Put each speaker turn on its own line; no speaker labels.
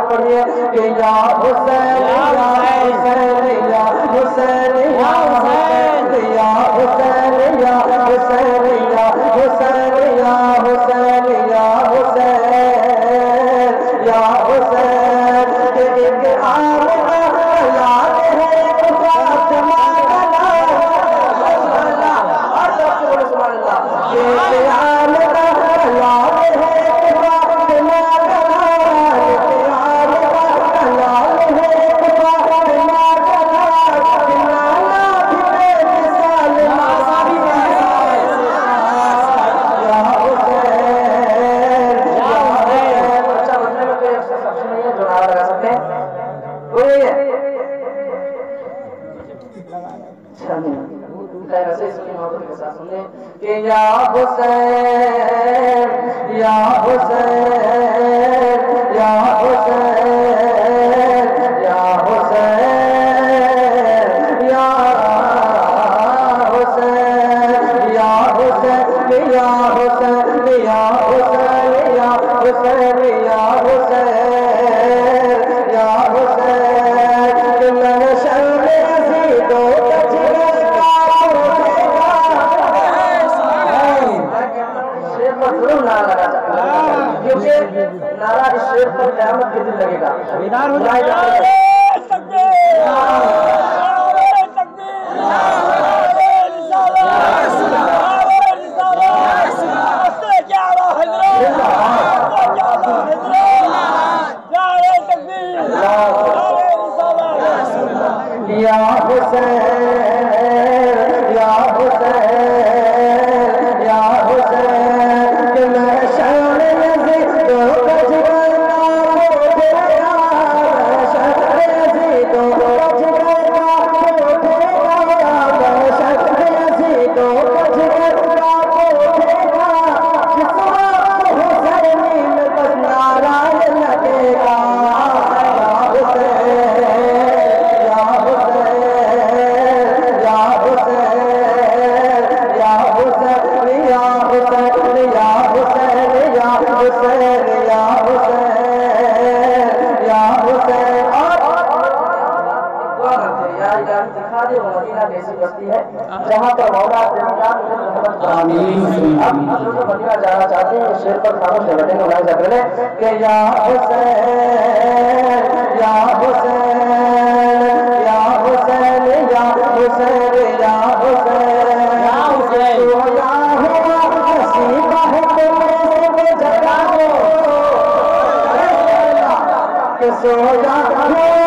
پڑھیے کہ یا حسین یا حسین یا حسین یا حسین یا حسین یا حسین یا حسین یا حسین یا حسین یا حسین کہ ایک عام کا یاد ہے ایک فاطمہ کا نام سبحان اللہ ایک عام کا یاد ہے ایک فاطمہ کا نام ایک عام کا یاد ہے ایک فاطمہ کا نام دلانا بھی بے مثال ماضی یا حسین یا حسین اچھا بننے میں کوئی ایسا سب نہیں ہے جو نعرہ لگا سکتے ہیں کوئی نہیں ہے اچھا نہیں ایسے اس کی محبت کے ساتھ سنیں کہ یا حسین یا حسین یا حسین یا حسین یا حسین یا حسین یا حسین یا حسین یا حسین یا حسین یا حسین کہ میں نے شرم عزیزوں کیونکہ نعرہ اس شیر پر قیامت کے دن لگے گا بیدار ہو جائے گا یا حسین یا حسین یا حسین کہ میں شان یزیدوں کا جگر نام اٹھیا میں شان یزیدوں کا جگر نام اٹھیا میں شان یزیدوں کا جگر نام اٹھیا جس وقت حسینی میں بس نعرہ لگے گا یا حسین یا حسین یا حسین یا حسین یا حسین یا حسین یا حسین یا حسین یا حسین اور دعا کرتے ہیں یا الہی دکھا دے وہ مدینہ کیسی بستی ہے جہاں پر مولا تیری جان مجھے محمد آمین اب ہم لوگ مدینہ جانا چاہتے ہیں شیر پر خاموش ہے بیٹھیں گے ملائیں جا کریں کہ یا حسین یا حسین یا حسین یا حسین یا حسین یا حسین سویا ہوا نصیبہ ہے تمہیں وہ جگہ ہو کہ سویا ہوا